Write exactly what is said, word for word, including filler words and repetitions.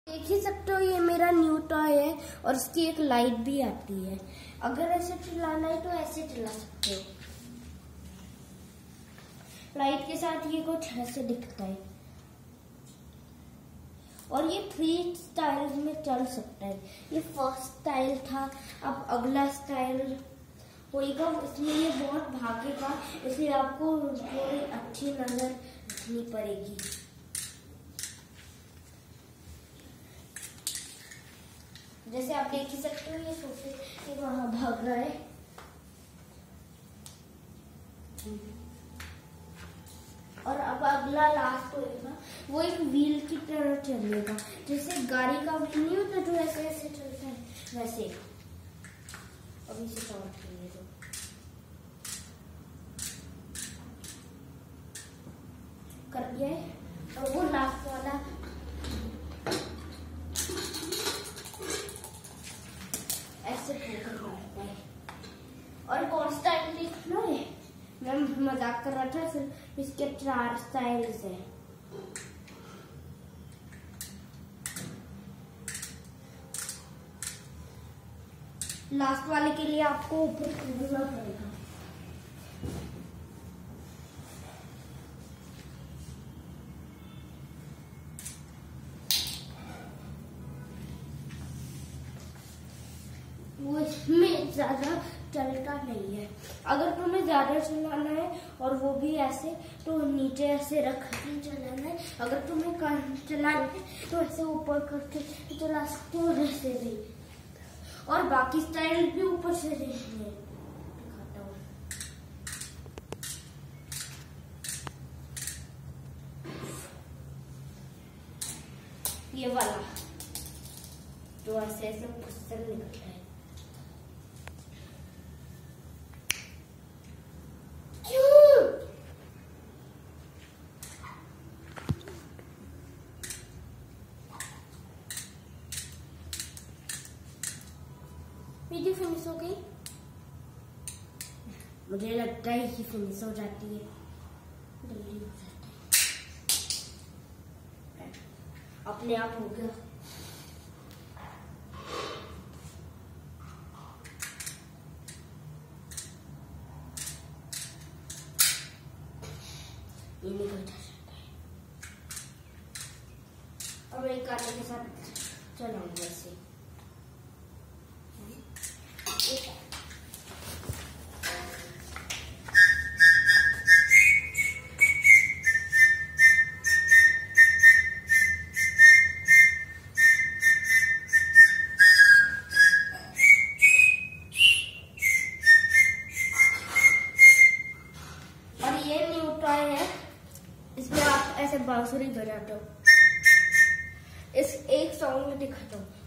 देख ही सकते हो ये मेरा न्यू टॉय है और इसकी एक लाइट भी आती है। अगर ऐसे चलाना है तो ऐसे चला सकते हो। लाइट के साथ ये कुछ ऐसे दिखता है और ये थ्री स्टाइल में चल सकता है। ये फर्स्ट स्टाइल था, अब अगला स्टाइल होएगा। इसमें ये बहुत भागेगा, इसलिए आपको थोड़ी अच्छी नजर रखनी पड़ेगी। जैसे आप देख ही सकते हो ये सोफे के वहां भाग रहा है। और अब अगला लास्ट होएगा, वो एक व्हील की तरह चलेगा, जैसे गाड़ी का व्हील नहीं होता जो ऐसे ऐसे चलता है वैसे। अभी से काउंट करिए तो कर दिया है। और वो लास्ट वाला ऐसे करता है। और कौन स्टाइल देखना है? मैं मजाक कर रहा था, सिर्फ इसके चार स्टाइल्स हैं। लास्ट वाले के लिए आपको ऊपर कूदना पड़ेगा। वो इसमें ज्यादा चलता नहीं है। अगर तुम्हें ज्यादा चलाना है और वो भी ऐसे, तो नीचे ऐसे रख के चलाना है। अगर तुम्हें कम चलाना है तो ऐसे ऊपर करके चला सकते हो, ऐसे भी। और बाकी स्टाइल भी ऊपर से देखने दिखाता हूँ। ये वाला तो ऐसे ऐसे पुस्तक निकलता है। वीडियो फिनिश हो गई? मुझे लगता है कि फिनिश हो जाती है, जल्दी हो जाता है, अपने आप हो गया। ये निकल जाता है। अब एक कांटे के साथ चलाऊंगा इसे। और ये न्यू टॉय है, इसमें आप ऐसे बांसुरी बजाते हो। इस एक सॉन्ग में दिखाता हूँ।